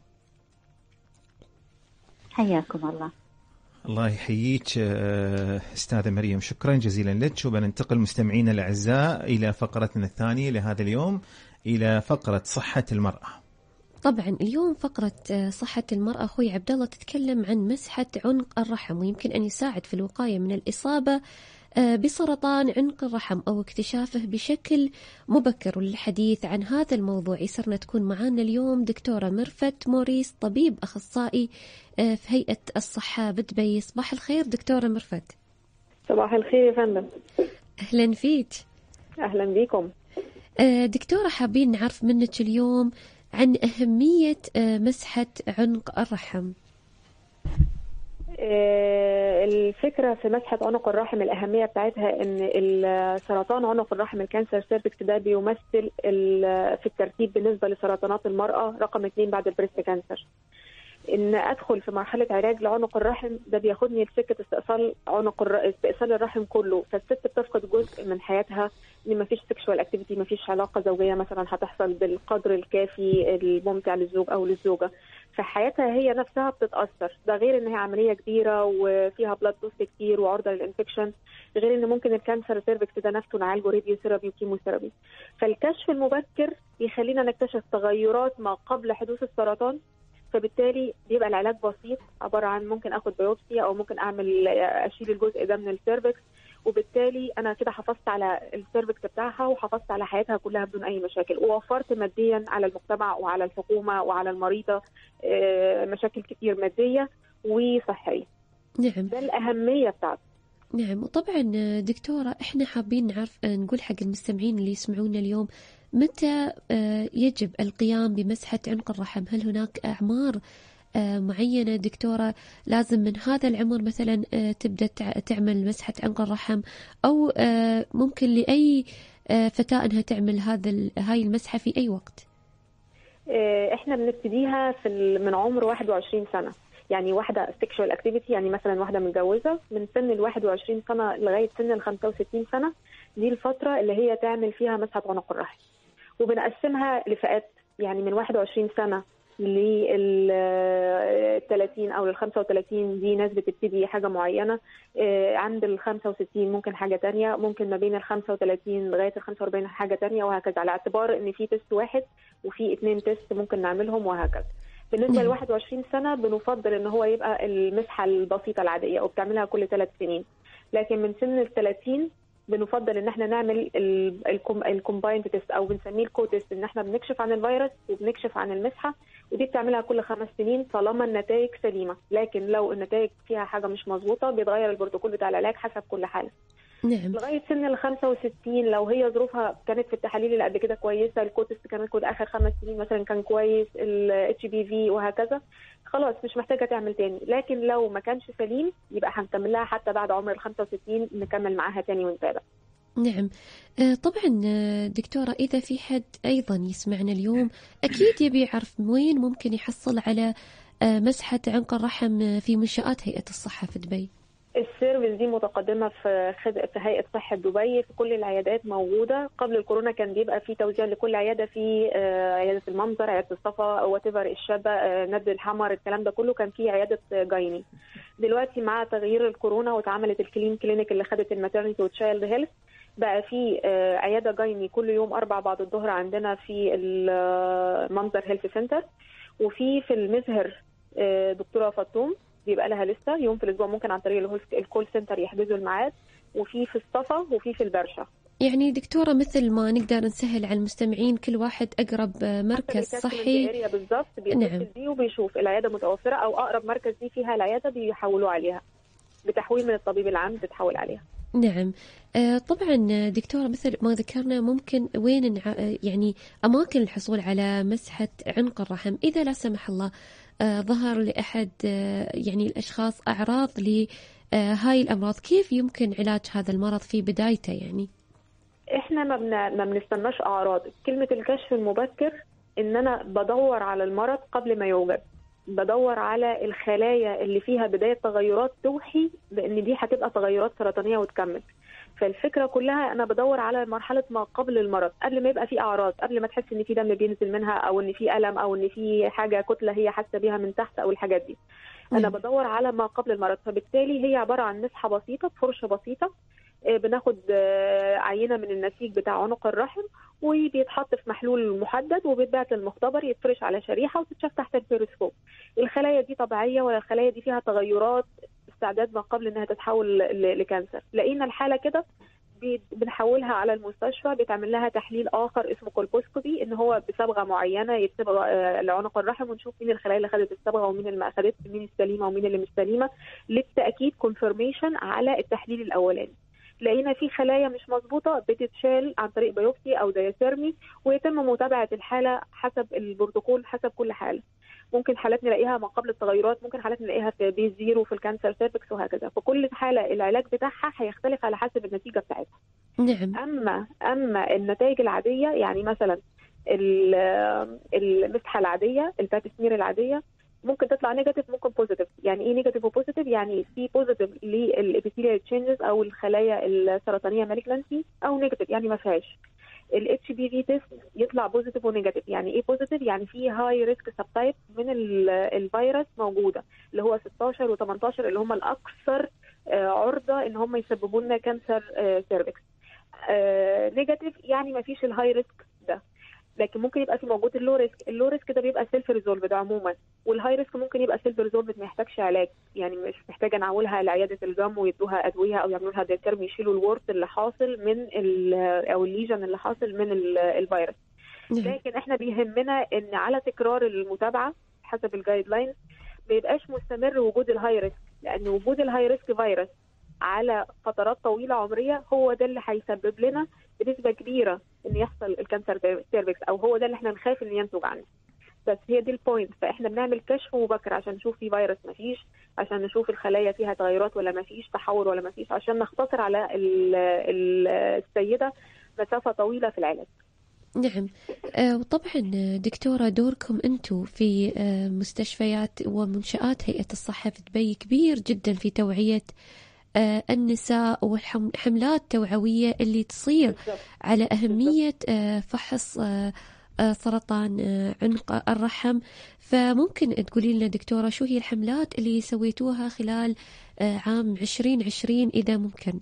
حياكم الله. الله يحييك أستاذة مريم، شكرا جزيلا لك. وبننتقل مستمعينا الأعزاء إلى فقرتنا الثانية لهذا اليوم، إلى فقرة صحة المرأة. طبعا اليوم فقرة صحة المرأة أخوي عبد الله تتكلم عن مسحة عنق الرحم، ويمكن أن يساعد في الوقاية من الإصابة بسرطان عنق الرحم أو اكتشافه بشكل مبكر. والحديث عن هذا الموضوع يسرنا تكون معنا اليوم دكتورة مرفت موريس، طبيب أخصائي في هيئة الصحة بدبي. صباح الخير دكتورة مرفت. صباح الخير يا فندم. أهلا فيك. أهلا بكم دكتورة، حابين نعرف منك اليوم عن أهمية مسحة عنق الرحم. الفكرة في مسحة عنق الرحم، الأهمية بتاعتها إن السرطان عنق الرحم الكانسر سيرفكس ده بيمثل في الترتيب بالنسبة لسرطانات المرأة رقم 2 بعد البريست كانسر. إن أدخل في مرحلة علاج لعنق الرحم ده بياخدني لسكة استئصال الرحم كله، فالست بتفقد جزء من حياتها، إن مفيش سكشوال اكتيفيتي، مفيش علاقة زوجية مثلا هتحصل بالقدر الكافي الممتع للزوج أو للزوجة، فحياتها هي نفسها بتتأثر. ده غير إن هي عملية كبيرة وفيها بلاد لوس كتير وعرضة للإنفكشن، غير إن ممكن الكانسر سيرفكس ده نفسه نعالجه راديو ثيرابي وكيموثيرابي. فالكشف المبكر يخلينا نكتشف تغيرات ما قبل حدوث السرطان، فبالتالي بيبقى العلاج بسيط، عبارة عن ممكن اخد بايوبسي او ممكن اشيل الجزء ده من السيرفكس، وبالتالي انا كده حافظت على السيرفكس بتاعها وحافظت على حياتها كلها بدون اي مشاكل، ووفرت ماديا على المجتمع وعلى الحكومة وعلى المريضة مشاكل كتير مادية وصحية. نعم. ده الأهمية بتاعته. نعم. وطبعا دكتورة، احنا حابين نعرف، نقول حق المستمعين اللي يسمعونا اليوم، متى يجب القيام بمسحة عنق الرحم؟ هل هناك أعمار معينة دكتورة لازم من هذا العمر مثلا تبدأ تعمل مسحة عنق الرحم، أو ممكن لأي فتاة أنها تعمل هاي المسحة في أي وقت؟ احنا بنبتديها من عمر 21 سنة. يعني واحدة sexual activity، يعني مثلا واحدة متجوزة من سن 21 سنة لغاية سن 65 سنة، دي الفترة اللي هي تعمل فيها مسحة عنق الرحم. وبنقسمها لفئات، يعني من 21 سنة لل 30 أو لل 35 دي ناس بتبتدي حاجة معينة، عند ال 65 ممكن حاجة تانية، ممكن ما بين ال 35 لغاية ال 45 حاجة تانية، وهكذا، على اعتبار إن في تيست واحد وفي 2 تيست ممكن نعملهم وهكذا. بالنسبة ل 21 سنة بنفضل إن هو يبقى المسحة البسيطة العادية وبتعملها كل 3 سنين. لكن من سن ال 30 بنفضل ان احنا نعمل الكومبايند تيست، او بنسميه الكو تيست، ان احنا بنكشف عن الفيروس وبنكشف عن المسحه، ودي بتعملها كل 5 سنين طالما النتائج سليمه. لكن لو النتائج فيها حاجه مش مظبوطه بيتغير البروتوكول بتاع العلاج حسب كل حاله. نعم. لغايه سن ال 65 لو هي ظروفها كانت في التحاليل اللي قبل كده كويسه، الكو تيست كمان كود اخر 5 سنين مثلا كان كويس، الاتش بي في وهكذا، خلاص مش محتاجه تعمل تاني. لكن لو ما كانش سليم يبقى هنكمل لها حتى بعد عمر ال 65، نكمل معاها تاني ونتابع. نعم. طبعا دكتورة، إذا في حد أيضا يسمعنا اليوم أكيد يبي يعرف وين ممكن يحصل على مسحة عنق الرحم في منشآت هيئة الصحة في دبي. السيرفيس دي متقدمة في هيئة صحة دبي، في كل العيادات موجودة. قبل الكورونا كان بيبقى في توزيع لكل عيادة، في عيادة المنظر، عيادة الصفا، واتيفر، الشابة، ند الحمر، الكلام ده كله كان في عيادة جايني. دلوقتي مع تغيير الكورونا واتعملت الكلين كلينيك اللي خدت الماترنتي وتشايلد هيلث، بقى في عيادة جايني كل يوم 4 بعد الظهر عندنا في المنظر هيلث سنتر، وفي المزهر دكتورة فاطوم بيبقى لها لسه يوم في الاسبوع، ممكن عن طريق الكول سنتر يحجزوا الميعاد، وفي الصفا وفي البرشا. يعني دكتورة مثل ما نقدر نسهل على المستمعين، كل واحد أقرب مركز صحي بالضبط بيتصل بيه وبيشوف العيادة متوفرة، أو أقرب مركز دي فيها العيادة بيحولوا عليها، بتحويل من الطبيب العام بتحول عليها. نعم. طبعا دكتورة، مثل ما ذكرنا ممكن وين يعني أماكن الحصول على مسحة عنق الرحم إذا لا سمح الله ظهر لأحد يعني الأشخاص أعراض لهاي الأمراض، كيف يمكن علاج هذا المرض في بدايته؟ يعني إحنا ما بنستناش أعراض. كلمة الكشف المبكر إن أنا بدور على المرض قبل ما يوجد، بدور على الخلايا اللي فيها بداية تغيرات توحي بأن دي هتبقى تغيرات سرطانية وتكمل. فالفكرة كلها أنا بدور على مرحلة ما قبل المرض، قبل ما يبقى في أعراض، قبل ما تحس إن في دم بينزل منها، أو إن في ألم، أو إن في حاجة كتلة هي حاسة بيها من تحت، أو الحاجات دي. أنا بدور على ما قبل المرض. فبالتالي هي عبارة عن مسحة بسيطة بفرشة بسيطة، بناخد عينة من النسيج بتاع عنق الرحم، وبيتحط في محلول محدد وبيتبعت للمختبر، يتفرش على شريحة وتتشاف تحت البيروسكوب. الخلايا دي طبيعية ولا الخلايا دي فيها تغيرات استعداد ما قبل انها تتحول لكانسر؟ لقينا الحالة كده بنحولها على المستشفى، بيتعمل لها تحليل آخر اسمه كولبوسكوبي، ان هو بصبغة معينة يتصبغ لعنق الرحم، ونشوف مين الخلايا اللي خدت الصبغة ومين اللي ما اخدتش، مين السليمة ومين اللي مش سليمة، للتأكيد كونفيرميشن على التحليل الأولاني. لقينا في خلايا مش مظبوطه بتتشال عن طريق بيوبسي او دايثيرمي، ويتم متابعه الحاله حسب البروتوكول حسب كل حاله. ممكن حالات نلاقيها ما قبل التغيرات، ممكن حالات نلاقيها في بي 0 في الكانسر سيرفكس وهكذا. فكل حاله العلاج بتاعها هيختلف على حسب النتيجه بتاعتها. نعم. اما النتائج العاديه، يعني مثلا المسحه العاديه، البابسمير العاديه، ممكن تطلع نيجاتيف ممكن بوزيتيف. يعني ايه نيجاتيف وبوزيتيف؟ يعني في بوزيتيف للابيثيليال تشينجز او الخلايا السرطانيه مالجنسي، او نيجاتيف يعني ما فيهاش. الاتش بي في تيست يطلع بوزيتيف ونيجاتيف. يعني ايه بوزيتيف؟ يعني في هاي ريسك سب تايب من الفيروس موجوده، اللي هو 16 و18 اللي هم الاكثر عرضه ان هم يسببوا لنا كانسر سيرفكس. نيجاتيف يعني ما فيش الهاي ريسك ده، لكن ممكن يبقى في موجود اللو ريسك. اللو ريسك ده بيبقى سيلف ريزولفد عموما، والهاي ريسك ممكن يبقى سيلف ريزولفد ما يحتاجش علاج، يعني مش محتاجه نعولها لعياده الجم ويدوها ادويه او يعملوا لها ديترم يشيلوا الورت اللي حاصل من او الليجن اللي حاصل من الفيروس. لكن احنا بيهمنا ان على تكرار المتابعه حسب الجايد لاينز ما يبقاش مستمر وجود الهاي ريسك، لان وجود الهاي ريسك فيروس على فترات طويله عمريه هو ده اللي هيسبب لنا بنسبه كبيره ان يحصل الكانسر سيرفكس، او هو ده اللي احنا نخاف ان ينتج عنه. بس هي دي البوينت. فاحنا بنعمل كشف مبكر عشان نشوف في فيروس ما فيش، عشان نشوف الخلايا فيها تغيرات ولا ما فيش، تحور ولا ما فيش، عشان نختصر على السيدة مسافة طويلة في العلاج. نعم. وطبعا دكتورة دوركم أنتم في مستشفيات ومنشآت هيئة الصحة في دبي كبير جدا في توعية النساء وحملات توعوية اللي تصير على أهمية فحص سرطان عنق الرحم. فممكن تقولي لنا دكتورة شو هي الحملات اللي سويتوها خلال عام 2020 إذا ممكن؟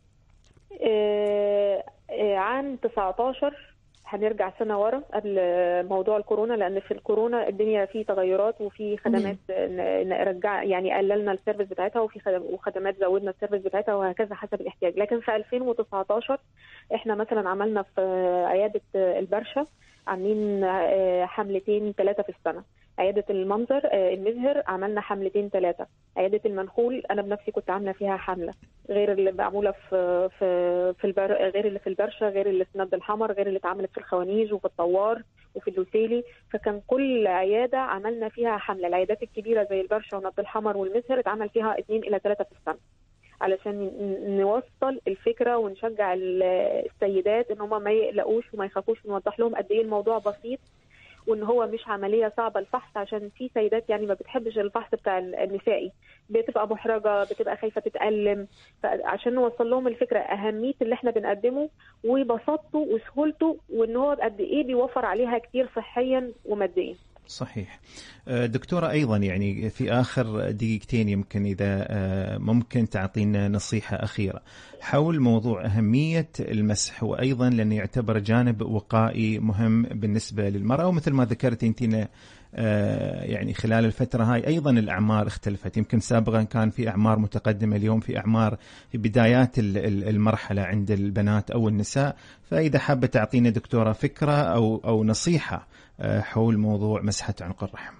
عام 19 هنرجع سنة ورا قبل موضوع الكورونا، لأن في الكورونا الدنيا فيه تغيرات وفي خدمات نرجع يعني قللنا السيرفيس بتاعتها، وخدمات زودنا السيرفيس بتاعتها وهكذا حسب الاحتياج. لكن في 2019 احنا مثلا عملنا في عيادة البرشا عاملين حملتين 3 في السنة. عيادة المنظر المزهر عملنا حملتين 3. عيادة المنخول أنا بنفسي كنت عاملة فيها حملة، غير اللي معمولة غير اللي في البرشا، غير اللي في ند الحمر، غير اللي اتعملت في الخوانيج وفي الطوار وفي اللوسيلي. فكان كل عيادة عملنا فيها حملة. العيادات الكبيرة زي البرشا وند الحمر والمزهر اتعمل فيها 2 إلى 3 في السنة، علشان نوصل الفكرة ونشجع السيدات ان هم ما يقلقوش وما يخافوش، نوضح لهم قد ايه الموضوع بسيط وان هو مش عملية صعبة الفحص. عشان في سيدات يعني ما بتحبش الفحص بتاع النسائي، بتبقى محرجة، بتبقى خايفة تتألم. فعشان نوصل لهم الفكرة أهمية اللي احنا بنقدمه وبساطته وسهولته، وان هو قد ايه بيوفر عليها كتير صحيا وماديا. صحيح. دكتورة أيضا يعني في آخر دقيقتين يمكن إذا ممكن تعطينا نصيحة أخيرة حول موضوع أهمية المسح، وأيضا لأنه يعتبر جانب وقائي مهم بالنسبة للمرأة، ومثل ما ذكرت أنتنا يعني خلال الفترة هاي أيضا الأعمار اختلفت. يمكن سابقا كان في أعمار متقدمة، اليوم في أعمار في بدايات المرحلة عند البنات أو النساء. فإذا حابة تعطينا دكتورة فكرة أو نصيحة حول موضوع مسحة عنق الرحم.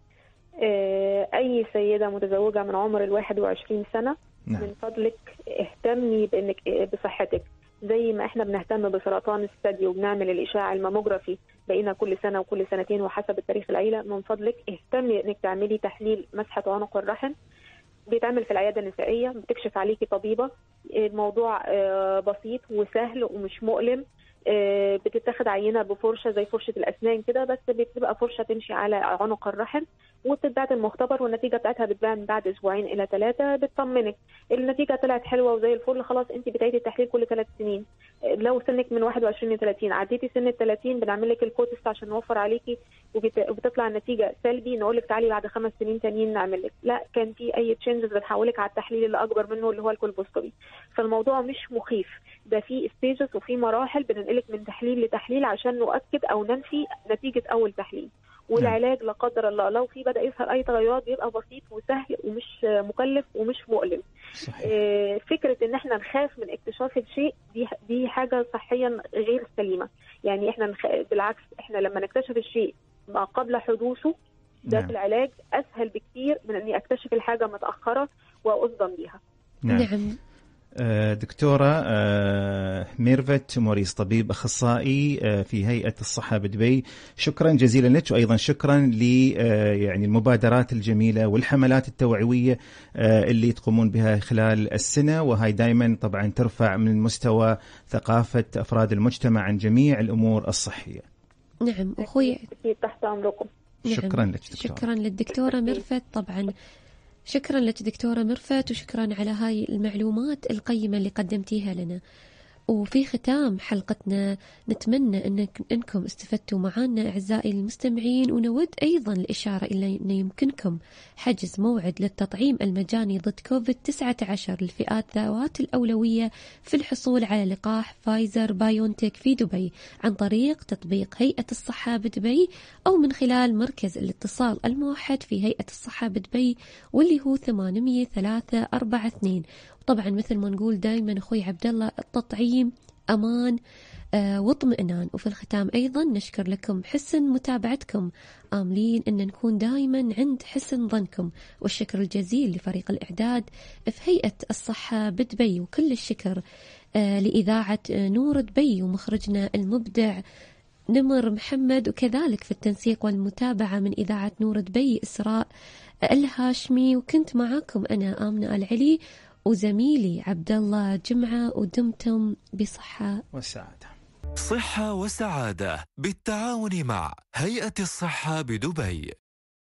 أي سيدة متزوجة من عمر 21 سنة نعم. من فضلك اهتمي بصحتك زي ما احنا بنهتم بسرطان الثدي وبنعمل الإشعاع الماموجرافي بقينا كل سنة وكل سنتين وحسب التاريخ العيلة. من فضلك اهتمي انك تعملي تحليل مسحة عنق الرحم، بيتعمل في العيادة النسائية، بتكشف عليكي طبيبة. الموضوع بسيط وسهل ومش مؤلم. بتتاخد عينة بفرشة زي فرشة الأسنان كده، بس بتبقى فرشة تمشي على عنق الرحم وبتتبعت المختبر، والنتيجة بتاعتها بتبان بعد 2 إلى 3. بتطمنك النتيجة طلعت حلوة وزي الفل، خلاص انت بتعيدي التحليل كل 3 سنين. لو سنك من 21 ل 30 عديتي سن ال 30 بنعمل لك الكوتست عشان نوفر عليكي، وبتطلع النتيجة سلبي نقول لك تعالي بعد 5 سنين تانيين نعمل لك. لا كان في أي تشينجز بتحولك على التحليل اللي أكبر منه اللي هو الكولبوسكوبي. فالموضوع مش مخيف، ده في ستيجز وفي مراحل بننقلك من تحليل لتحليل عشان نؤكد أو ننفي نتيجة أول تحليل. والعلاج لا قدر الله لو في بدأ يظهر أي تغيرات بيبقى بسيط وسهل ومش مكلف ومش مؤلم. فكرة إن احنا نخاف من اكتشاف الشيء دي حاجة صحيا غير سليمة. يعني احنا بالعكس، احنا لما نكتشف الشيء ما قبل حدوثه ده في العلاج أسهل بكتير من أني أكتشف الحاجة متأخرة وأصدم بيها. نعم. دكتورة ميرفت موريس، طبيب أخصائي في هيئة الصحة بدبي، شكرا جزيلا لك، وأيضا شكرا ل يعني المبادرات الجميلة والحملات التوعوية اللي تقومون بها خلال السنة، وهي دائما طبعا ترفع من مستوى ثقافة أفراد المجتمع عن جميع الأمور الصحية. نعم أخوي تحت أمركم. شكرا لك دكتورة. شكرا للدكتورة ميرفت. طبعا شكرا لك دكتورة ميرفت، وشكرا على هاي المعلومات القيمة اللي قدمتيها لنا. وفي ختام حلقتنا نتمنى أنكم استفدتوا معنا أعزائي المستمعين، ونود أيضا الإشارة إلى أن يمكنكم حجز موعد للتطعيم المجاني ضد كوفيد-19 للفئات ذوات الأولوية في الحصول على لقاح فايزر بايونتك في دبي عن طريق تطبيق هيئة الصحة بدبي أو من خلال مركز الاتصال الموحد في هيئة الصحة بدبي واللي هو 80342. طبعا مثل ما نقول دائما أخوي عبد الله، التطعيم أمان واطمئنان. وفي الختام أيضا نشكر لكم حسن متابعتكم، آملين أن نكون دائما عند حسن ظنكم، والشكر الجزيل لفريق الإعداد في هيئة الصحة بدبي، وكل الشكر لإذاعة نور دبي ومخرجنا المبدع نمر محمد، وكذلك في التنسيق والمتابعة من إذاعة نور دبي إسراء الهاشمي، وكنت معاكم أنا آمنة العلي وزميلي عبد الله جمعة، ودمتم بصحة والسعادة. صحة وسعادة بالتعاون مع هيئة الصحة بدبي.